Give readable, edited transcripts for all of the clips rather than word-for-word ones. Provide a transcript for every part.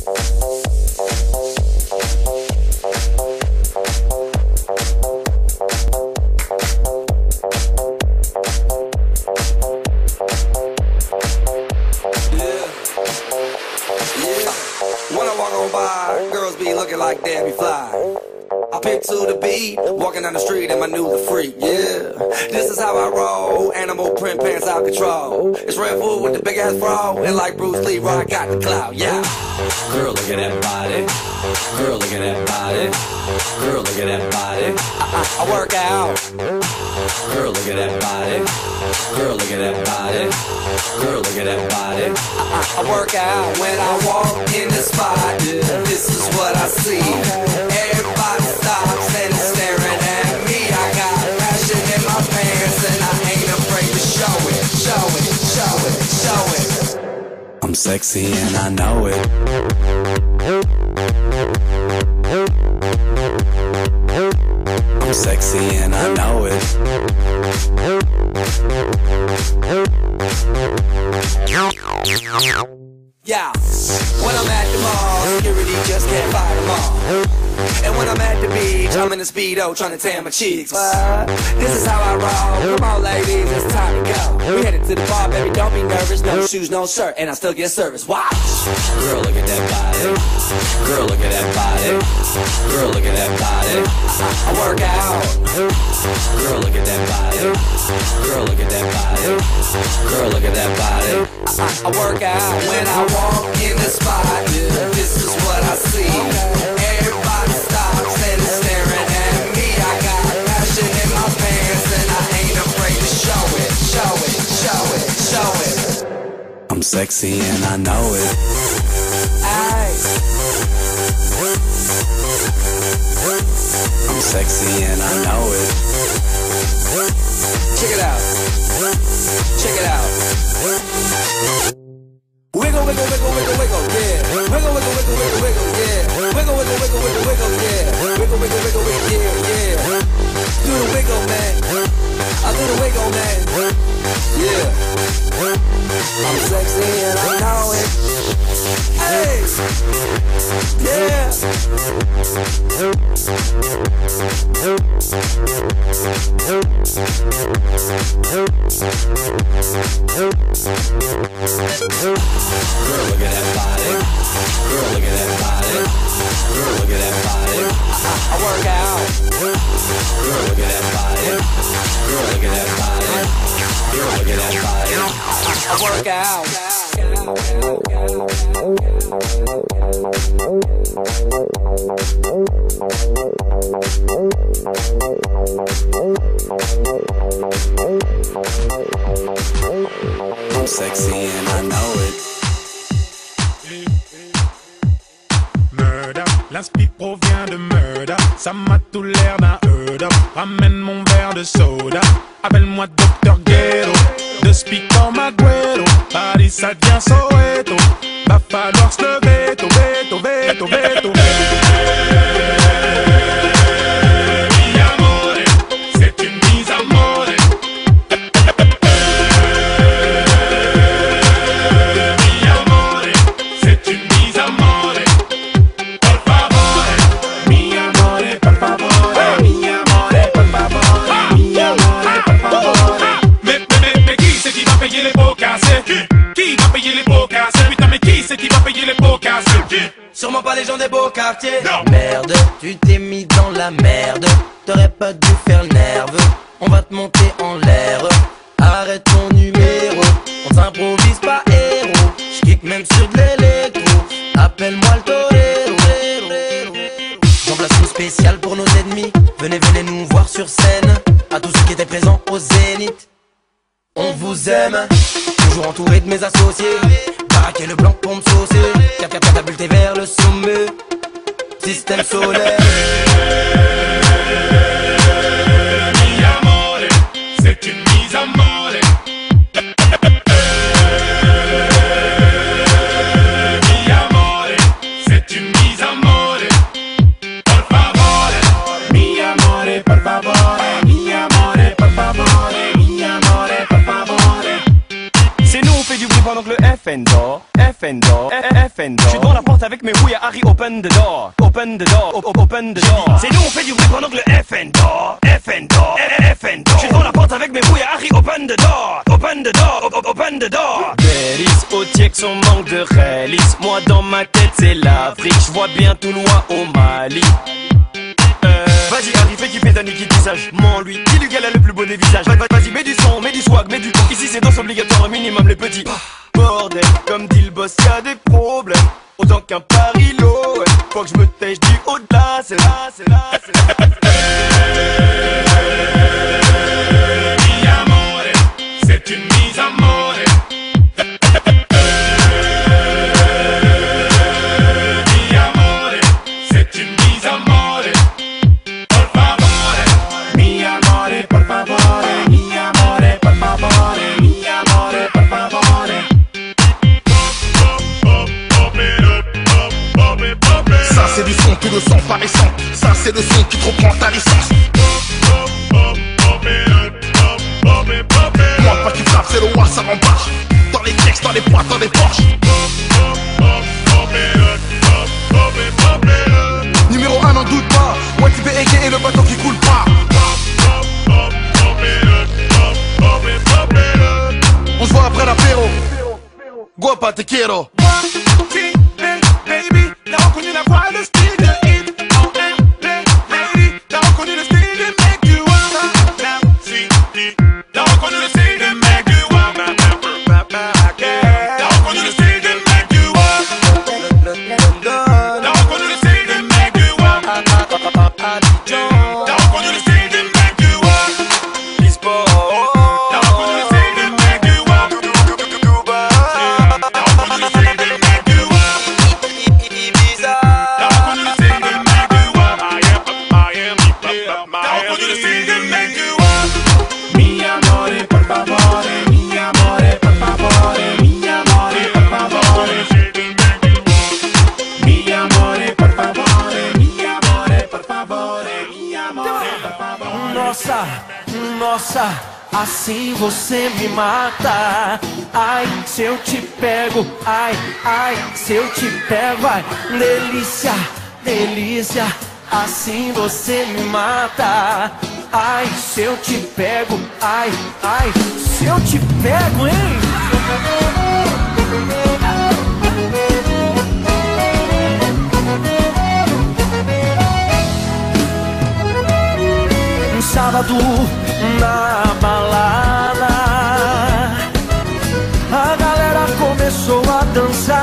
When I walk on by, girls be looking like Debbie Fly. I pick to the beat, walking down the street in my new The Freak, yeah. This is how I roll, animal print pants out control. It's Red Bull with the big ass bra, and like Bruce Lee, I got the clout, yeah. Girl, look at that body. Girl, look at that body. Girl, look at that body. I work out. Girl, look at that body. Girl, look at that body. Girl, look at that body. I work out when I walk in the spot. This is what I see. Everybody stops and is staring at me. I got passion in my pants and I ain't afraid to show it. Show it, show it, show it. I'm sexy and I know it. I'm sexy and I know it. Yeah, when I'm at the mall, security just can't fight them all. And when I'm at the beach, I'm in a Speedo trying to tan my cheeks. But this is how I roll. Come on, ladies, it's time to go. We headed to the bar, baby, don't be nervous. No shoes, no shirt, and I still get service. Watch. Girl, look at that body. Girl, look at that body. Girl, look at that body. I work out. Girl, look at that body. Girl, look at that body. Girl, look at that body. I work out when I walk in the spot. This is what I see. Everybody stops and is staring at me. I got passion in my pants and I ain't afraid to show it. Show it, show it, show it. I'm sexy and I know it. Aye. I'm sexy and I know it. Check it out. Check it out. Wiggle, wiggle, wiggle, wiggle, wiggle, yeah. Wiggle, wiggle, wiggle, wiggle, wiggle, yeah. Wiggle, wiggle, wiggle, wiggle, wiggle, yeah. Wiggle, wiggle, wiggle, wiggle, yeah, yeah. Do the wiggle, man. I do the wiggle, man. Yeah. I'm sexy and I know it. Hey. Yeah. Girl, look at that body. Girl, look at that body. Girl, look at that body. I work out. Girl, look at that body. Girl, look at that body. Girl, look at that body. I work out. I'm sexy and I know it. Murder, l'inspi provient de murder. Ça m'a tout l'air d'un heurda. Ramène mon verre de soda. Appelle-moi Dr. Ghetto. De Spico Magüero. Paris ça devient Soweto. Va falloir se lever, veto, veto, veto. Mi amore, c'est une mise à mort. Mi amore, c'est une mise à mort. Por favore, mi amore, por favore. Mi amore, por favore. Mi amore, por favore. Mais qui c'est qui va payer les pots cassés? Qui va payer les pots cassés? Putain, mais qui c'est qui va payer les pots cassés? Sûrement pas les gens des beaux quartiers. Non. Merde, tu t'es mis dans la merde. T'aurais pas dû faire le nerveux. On va te monter en l'air. Arrête ton numéro. On s'improvise pas héros. J'kick même sur de l'électro. Appelle-moi le torero. J'emplace une spéciale pour nos ennemis. Venez, venez nous voir sur scène. À tous ceux qui étaient présents au Zénith. On vous aime. Toujours entouré de mes associés. Baraquer le blanc pour me saucer. Catapulté vers le sommet. Système solaire. Mi amore, c'est une mise à mort. Mi amore, c'est une mise à mort. Por favore, mi amore, por favore. Mi amore, por favore. Mi amore, por favore. C'est nous, on fait du bruit pendant que le FN dort. FN dort, FN dort. Je suis dans la la porte avec mes rouilles à Harry, open the door. Open the door, open the door. C'est nous on fait du bruit pendant que le FN door. FN door, FN door. J'suis dans la porte avec mes rouilles à Harry, open the door. Open the door, open the door. Bélis, au tiek son manque de réalisme. Moi dans ma tête c'est l'Afrique. J'vois bien tout loin au Mali. Vas-y Harry, fais kiffer ta liquide visage. Mon lui, dis lui qu'elle a le plus beau des visages. Vas-y, mets du son, mets du swag, mets du ton. Ici c'est danse obligatoire, un minimum les petits. Bordel, comme dit le boss, y'a des problèmes. Autant qu'un parilo, ouais. Faut que je me tèche du au-delà, c'est là, c'est là, c'est là. Mi amore, c'est une mise à mort. Mi amore, c'est une mise à mort. Por favore, mi amore, por favore, mi amore, por favore, mi amore, por favore. Ça c'est du son, tout le sang paraissant. Ça c'est le son qui te reprend ta licence. Moi pas qui frappe, c'est le roi, ça rembarche. Dans les textes, dans les boîtes, dans les poches. Numéro 1, n'en doute pas. Ouais, tu aka et le bateau qui coule pas. On se voit après l'apéro. Guapa, te quiero. Baby, t'as reconnu la voix, le style de hit. Oh, lady, t'as reconnu le style de make you wanna. T'as reconnu le style de make you wanna. T'as reconnu le style de make you wanna. T'as reconnu le style de make you wanna. T'as reconnu le style de make you wanna. T'as reconnu le style de make you wanna. T'as reconnu le style de make you wanna. Mi amore, por favore, mi amore, por favore, mi amore, por favore. Mi amore, por favore, mi amore, por favore, mi amore, por favore. Nossa, nossa, assim você me mata. Ai, se eu te pego, ai, ai, se eu te pego, ai, delícia, delícia, assim você me mata. Ai, se eu te pego, ai, ai, se eu te pego, hein? Um sábado na balada, a galera começou a dançar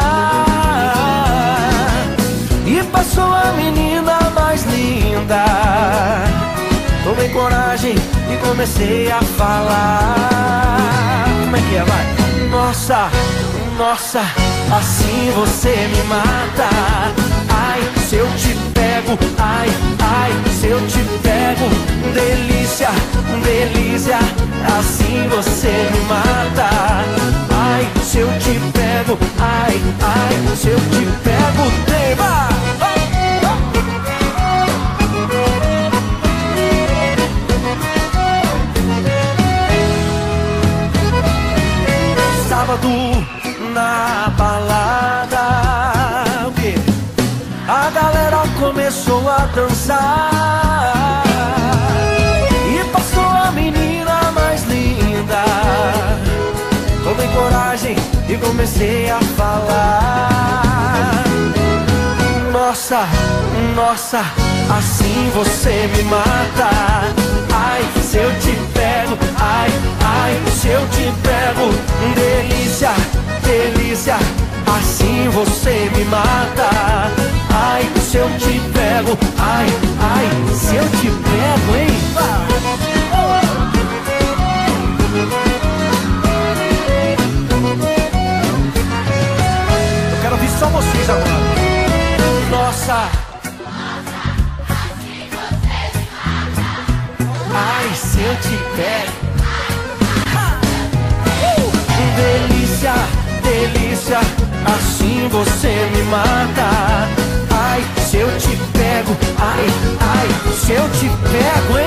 e passou a menina mais linda. Tomei coragem e comecei a falar. Como é que é, vai? Nossa, nossa, assim você me mata. Ai, se eu te pego, ai, ai, se eu te pego. Delícia, delícia, assim você me mata. Ai, se eu te pego, ai, ai, se eu te pego. Tema! Sábado na balada, o quê? A galera começou a dançar e passou a menina mais linda. Tomei coragem e comecei a falar. Nossa, nossa, assim você me mata. Ai, se eu te pego, ai, ai, se eu te pego. Delícia, delícia, assim você me mata. Ai, se eu te pego, ai, ai, se eu te pego, hein? Eu quero ouvir só vocês agora. Nossa, ai, se eu te pego. Delícia, delícia, assim você me mata. Ai, se eu te pego, ai, ai, se eu te pego, hein?